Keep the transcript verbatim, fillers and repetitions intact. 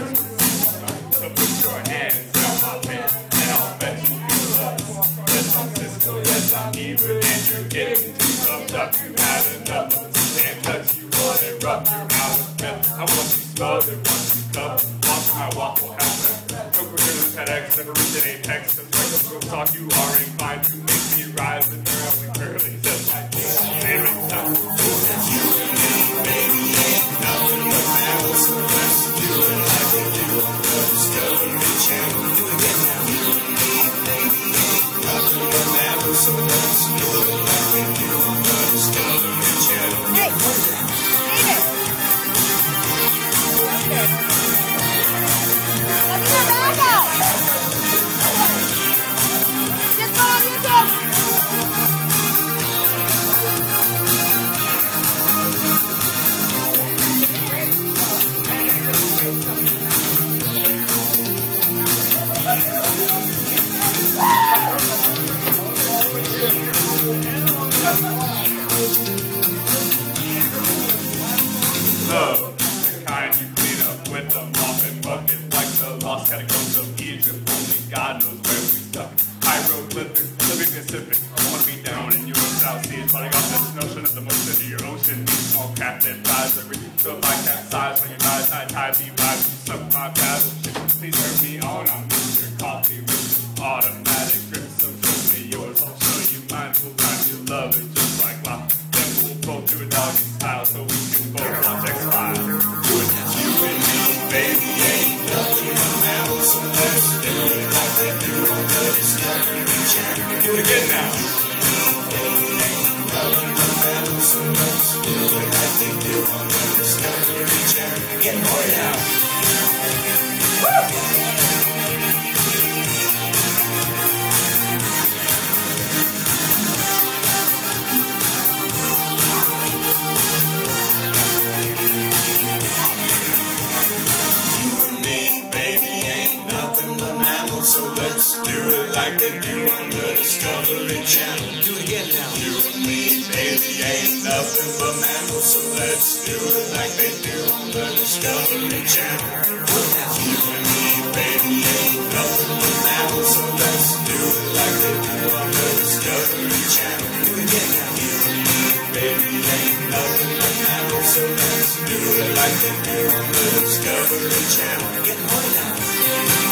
So put your hands on my pants, and I'll bet you feel love. Yes, I'm Cisco, yes, I'm even Andrew. Getting too pumped up, you had enough. Can't touch you on it, rough, you're out of breath. I want you smothered, want you cuffed. Walk my walk, will happen. Hope we're gonna TEDx, never reach an apex. The breakup will talk, you are inclined to make me rise and early, early, just like me. Damn it, stop. You and me, baby, ain't nothing but mammals. So let's do it like we do on the Discovery Channel. Do it again now. You and me, baby, ain't nothing but mammals. So let's do it like we do on the Discovery Channel. Hey, read it. Let me know back out. Just go on YouTube. Love, the kind you clean up with a mop and bucket, like the lost catacombs of Egypt. Only God knows where we stuck. Hieroglyphics, living Pacific. I wanna be down in your South Seas, but I got this notion of the motion of your ocean. These small captain thighs that reach so my cat size when your thighs I tie me vibes. You suck my paddle shit. Please turn me on. I'm Mister Coffee with this automatic drip. So show me yours, I'll show you mine. Full time you love it just like love. Then we'll both do a doggy style so we can both watch X-Files. Do it now. You and me, baby, ain't nothing but mammals. So let's do it like they do on the Discovery Channel. Do it again now. Baby, ain't nothing but mammals. So let's do it like they do on the Discovery Channel. Get more now. Woo! So let's do it like they do on the Discovery Channel. Do it again now. You and me, baby, ain't nothing but mammals. So let's do it like they do on the Discovery Channel. You and me, baby, ain't nothing but mammals. So let's do it like they do on the Discovery Channel. Do it again now. You and me, baby, ain't nothing but mammals. So let's do it like they do on the Discovery Channel. Get more now.